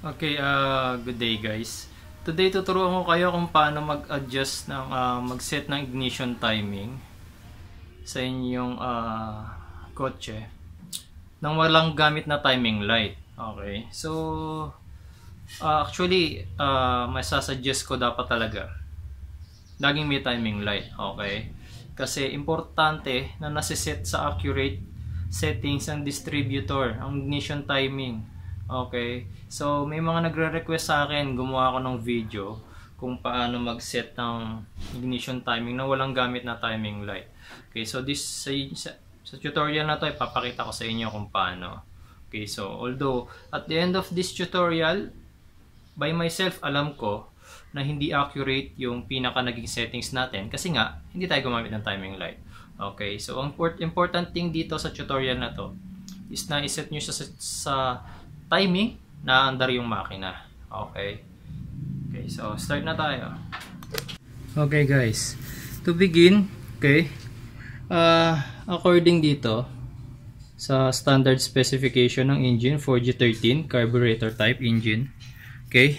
Okay, good day guys. Today tuturuan ko kayo kung paano mag-adjust ng mag-set ng ignition timing sa inyong kotse nang walang gamit na timing light. Okay. So actually may sasuggest ko dapat talaga laging may timing light. Okay? Kasi importante na nasiset sa accurate settings ng distributor ang ignition timing. Okay, so may mga nagre-request sa akin, gumawa ako ng video kung paano mag-set ng ignition timing na walang gamit na timing light. Okay, so sa tutorial na to, ipapakita ko sa inyo kung paano. Okay, so although at the end of this tutorial, by myself, alam ko na hindi accurate yung pinaka naging settings natin kasi nga, hindi tayo gumamit ng timing light. Okay, so ang important thing dito sa tutorial na to is na iset nyo sa timing na andar yung makina. Okay. Okay, so start na tayo. Okay guys, to begin, okay, according dito sa standard specification ng engine 4G13 carburetor type engine, okay,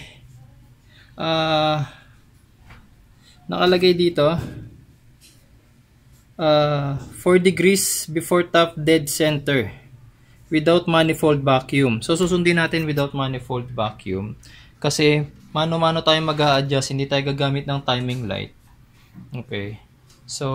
nakalagay dito 4 degrees before top dead center without manifold vacuum. So susundin natin without manifold vacuum kasi mano-mano tayo mag-a-adjust, hindi tayo gagamit ng timing light. Okay. So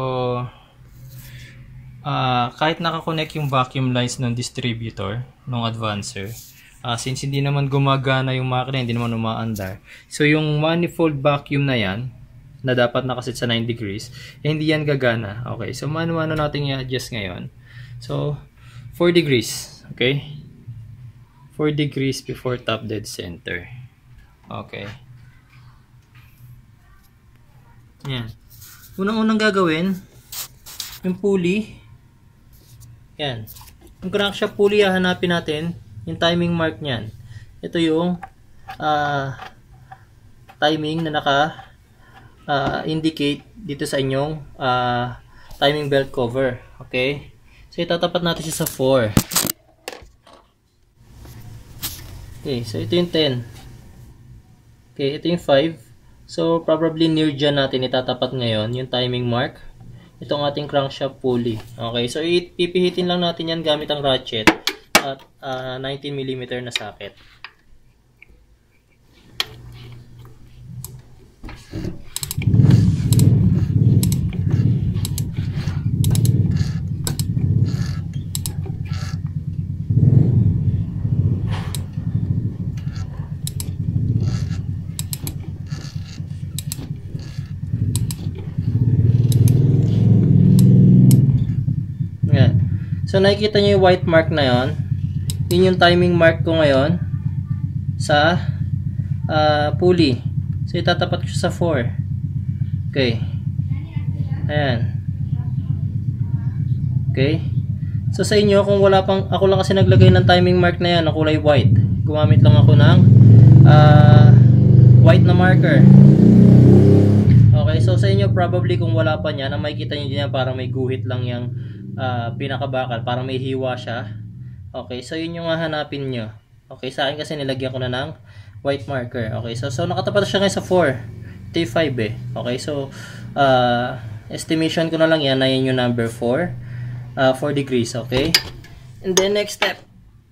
kahit nakakonect yung vacuum lines ng distributor ng advancer, since hindi naman gumagana yung makina, hindi naman umaandar. So yung manifold vacuum na yan na dapat nakaset sa 9 degrees, hindi yan gagana. Okay. So mano-mano natin i-adjust ngayon. So 4 degrees. Okay, 4 degrees before top dead center. Okay. Yan. Unang-unang gagawin, yung pulley. Yan. Yung crankshaft pulley, hahanapin natin yung timing mark niyan. Ito yung timing na naka-indicate dito sa inyong timing belt cover. Okay. So itatapat natin siya sa 4. Okay, so ito yung 10. Okay, ito yung 5. So, probably near dyan natin itatapat ngayon yung timing mark. Itong ating crankshaft pulley. Okay, so pipihitin lang natin yan gamit ang ratchet at 19mm na socket. So nakikita nyo yung white mark na yon. Yun yung timing mark ko ngayon sa pulley. So itatapat ko sa 4. Okay. Ayan. Okay. So sa inyo, kung wala pang, ako lang kasi naglagay ng timing mark na yan na kulay white. Gumamit lang ako ng white na marker. Okay. So sa inyo, probably kung wala pa niya, na makikita nyo dyan parang may guhit lang yung pinakabakal, parang may hiwa siya. Okay, so yun yung hahanapin nyo. Okay, sa akin kasi nilagyan ko na ng white marker. Okay, so nakatapat siya ngayon sa 4. Ito yung 5 eh. Okay, so estimation ko na lang yan na yun yung number 4. 4 degrees, okay? And then next step.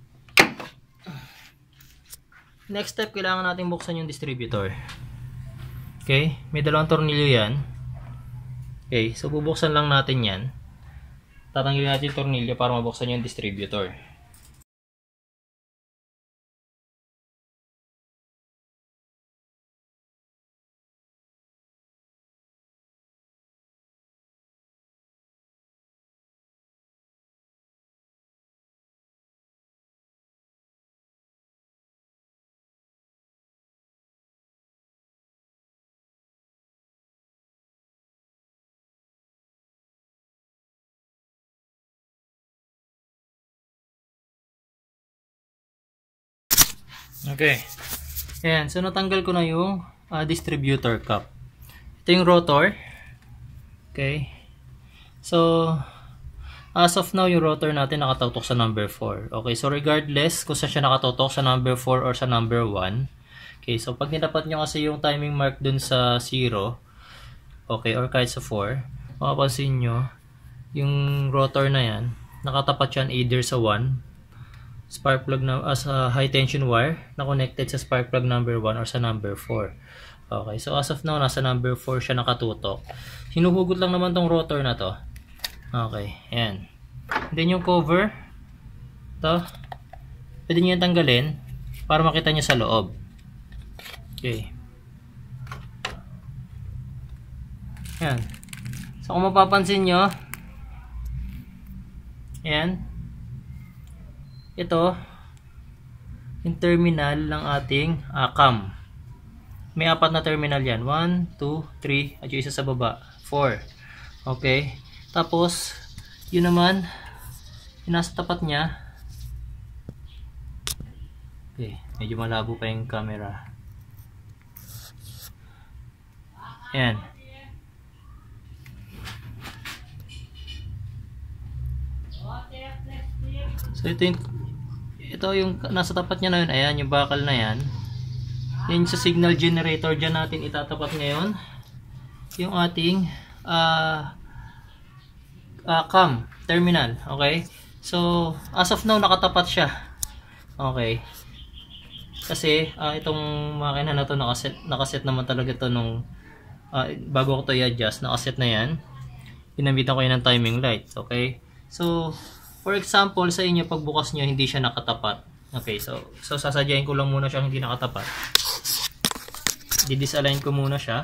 Next step, kailangan natin buksan yung distributor. Okay, may dalawang tornilyo yan. Okay, so bubuksan lang natin yan. Tatanggalin natin yung tornilyo para mabuksan yung distributor. Okay. Ayan. So, natanggal ko na yung distributor cap. Ito yung rotor. Okay. So, as of now, yung rotor natin nakatutok sa number 4. Okay, so regardless kung saan siya nakatutok, sa number 4 or sa number 1. Okay, so pag tinapat nyo kasi yung timing mark dun sa 0, okay, or kahit sa 4, makapansin nyo, yung rotor na yan, nakatapat yan either sa 1, spark plug na, sa high tension wire, na connected sa spark plug number 1 or sa number 4. Okay, so as of now, nasa number 4 siya nakatutok. Hinuhugot lang naman tong rotor na to. Okay, ayan. Then yung cover, to, pwede nyo yung tanggalin para makita nyo sa loob. Okay. Ayan. So kung mapapansin nyo, ayan, ito, yung terminal ng ating cam. May 4 na terminal yan. 1, 2, 3, at yung isa sa baba. 4. Okay. Tapos, yun naman, yung nasa tapat niya. Okay, medyo malabo pa yung camera. Ayan. So, ito yung nasa tapat niya na yun. Ayan, yung bakal na yan. Yan sa signal generator. Dyan natin itatapat ngayon yung ating cam terminal. Okay, so as of now nakatapat siya. Okay, kasi itong makina na to nakaset naman talaga to nung bago ko to i-adjust, nakaset na yan. Pinamitan ko yan ng timing light. Okay, so for example sa inyo pagbukas nyo hindi siya nakatapat. Okay, so sasadyain ko lang muna siya hindi nakatapat. Di-disalign ko muna siya.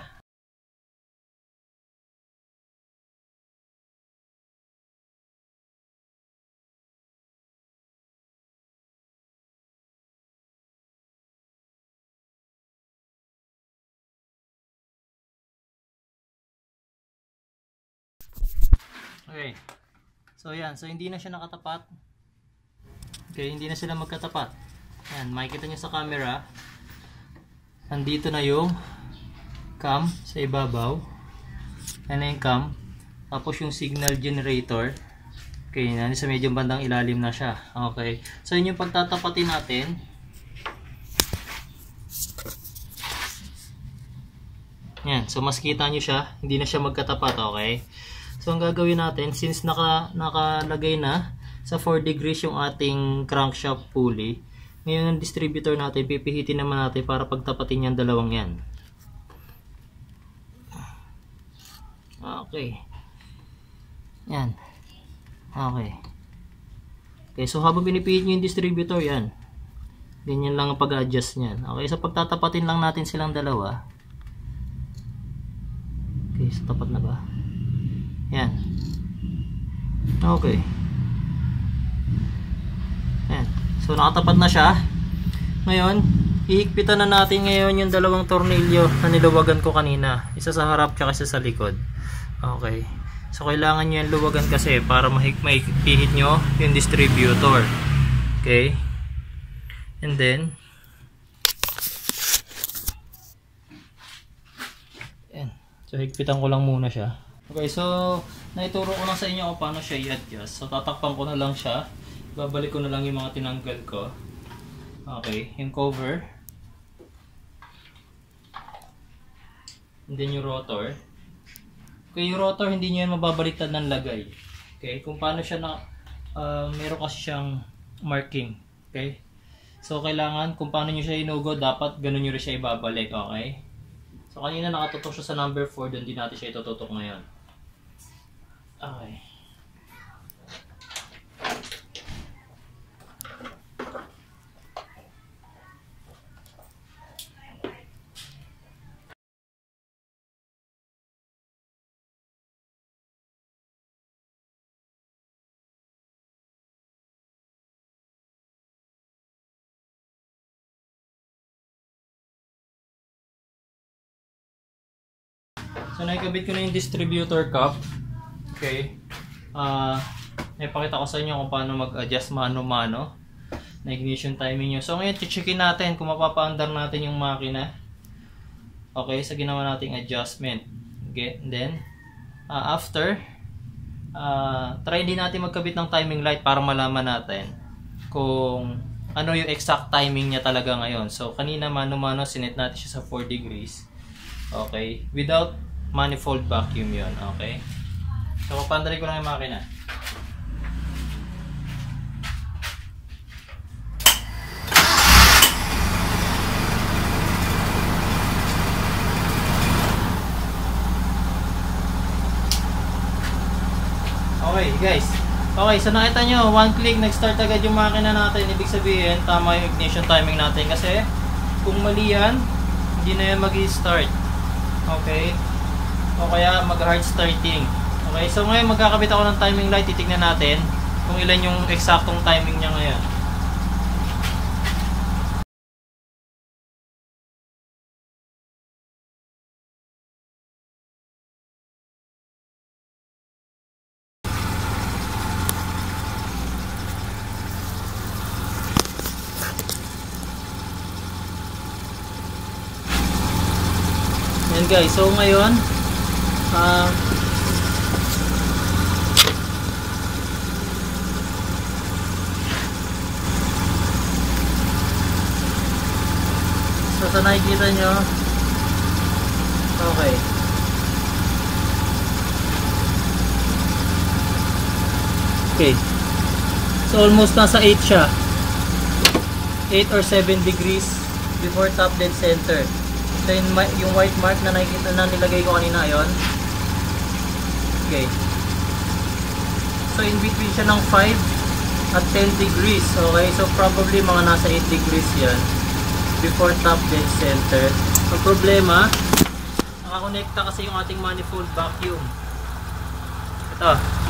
Okay. So yan, so hindi na siya nakatapat. Okay, hindi na sila magkatapat. Yan, makikita niyo sa camera. Nandito na yung cam sa ibabaw. Yan na yung cam. Tapos yung signal generator. Okay, nasa medyo bandang ilalim na siya. Okay. So yun yung pagtatapatin natin. Yan, so mas kita nyo siya, hindi na siya magkatapat, okay? So ang gagawin natin, since nakalagay na sa 4 degrees yung ating crankshaft pulley, ngayon ang distributor natin, pipihitin naman natin para pagtapatin yung dalawang yan. Okay. Yan. Okay. Okay, so habang pinipihit nyo yung distributor, yan. Ganyan lang ang pag-adjust nyan. Okay, so pagtatapatin lang natin silang dalawa. Okay, so tapat na ba? Yan. Okay. Yan. So nakatapat na siya. Ngayon, ihigpitan na natin ngayon yung dalawang tornilyo na niluwagan ko kanina. Isa sa harap at isa sa likod. Okay. So kailangan nyo yung luwagan kasi para maipihit nyo yung distributor. Okay. And then, yan. So higpitan ko lang muna siya. Okay, so naituro ko lang sa inyo kung paano siya i-adjust. So tatakpan ko na lang siya. Babalik ko na lang yung mga tinanggal ko. Okay, yung cover. And then yung rotor. Okay, yung rotor hindi nyo yan mababaliktad ng lagay. Okay, kung paano siya na meron kasi siyang marking. Okay, so kailangan kung paano nyo siya inugod, dapat ganun nyo rin siya ibabalik. Okay, so kanina nakatutok siya sa number 4, doon din natin siya itututok ngayon. Okay. So naikabit ko na yung distributor cup. Okay. Naipakita ko sa inyo kung paano mag-adjust mano-mano na ignition timing nyo. So ngayon, checkin natin kung mapapaandar natin yung makina. Okay, sa ginawa nating adjustment. Okay, and then after, try din natin magkabit ng timing light para malaman natin kung ano yung exact timing niya talaga ngayon. So kanina mano-mano sinet natin siya sa 4 degrees. Okay, without manifold vacuum yon. Okay, so papandali ko lang yung makina. Okay guys, okay, so nakita nyo, one click, nag-start agad yung makina natin. Ibig sabihin, tama yung ignition timing natin. Kasi kung mali yan, hindi na yan mag-i-start. Okay, o kaya mag-hard starting. Okay, so ngayon magkakabit ako ng timing light. Titignan natin kung ilan yung eksaktong timing niya ngayon. Yan guys, so ngayon so sa nakikita nyo, okay, so almost nasa 8 siya, 8 or 7 degrees before top dead center. So yung white mark na nakikita na nilagay ko kanina, ayon. Okay. So in between siya ng 5 at 10 degrees. Okay, so probably mga nasa 8 degrees yan before top dead center. Ang problema, nakakonekta kasi yung ating manifold vacuum. Ito.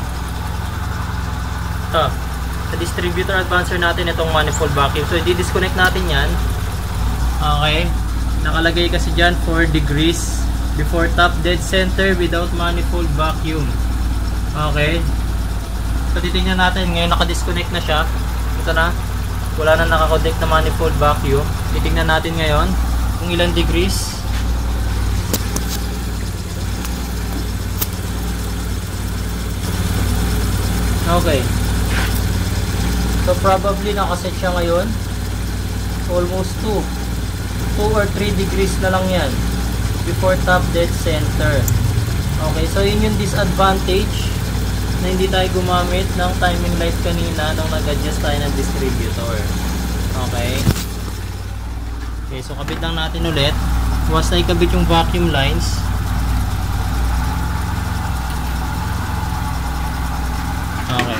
Sa distributor advancer natin itong manifold vacuum. So i-disconnect natin yan. Okay. Nakalagay kasi dyan 4 degrees before top dead center without manifold vacuum. Okay. So titingnan natin. Ngayon nakadisconnect na siya. Ito na. Wala na nakakonect na manifold vacuum. Titingnan natin ngayon kung ilang degrees. Okay. So probably nakaset siya ngayon. Almost 2 or 3 degrees na lang yan before top dead center. Okay, so yun yung disadvantage na hindi tayo gumamit ng timing light kanina nung nag-adjust tayo ng distributor. Okay, so kabit lang natin ulit. Once na ikabit yung vacuum lines, okay,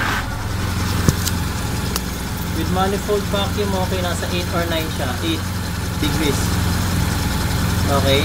with manifold vacuum, okay, nasa 8 or 9 siya, 8 degrees. Okay.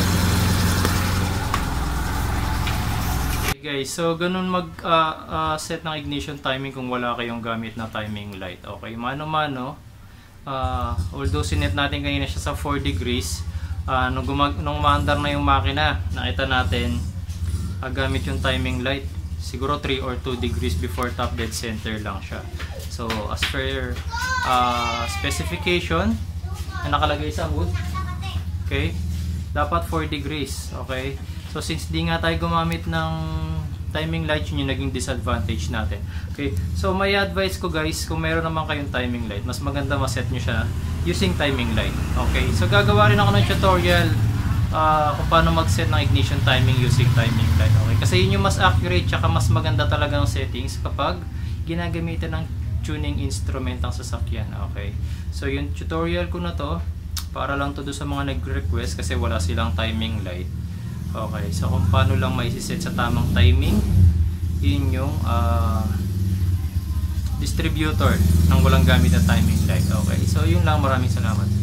Okay guys, so ganun mag set ng ignition timing kung wala kayong gamit na timing light. Okay, mano-mano, although sinet natin kanina siya sa 4 degrees, nung maandar na yung makina, nakita natin gamit yung timing light, siguro 3 or 2 degrees before top dead center lang siya. So as per specification na nakalagay sa hood, okay, dapat 4 degrees. Okay, so since di nga tayo gumamit ng timing light, yun yung naging disadvantage natin. Okay, so may advice ko guys, kung meron naman kayong timing light, mas maganda maset nyo siya using timing light. Okay, so gagawa rin ako ng tutorial kung paano mag-set ng ignition timing using timing light. Okay, kasi yun yung mas accurate, tsaka mas maganda talaga ng settings kapag ginagamitan ng tuning instrument ang sasakyan. Okay, so yung tutorial ko na to, para lang to do sa mga nag-request kasi wala silang timing light. Okay, so kung paano lang mai-set sa tamang timing, yun yung distributor ng walang gamit na timing light. Okay, so yun lang, maraming salamat.